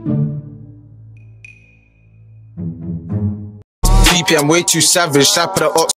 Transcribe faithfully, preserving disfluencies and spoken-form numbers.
D P, I'm way too savage. Type of the ox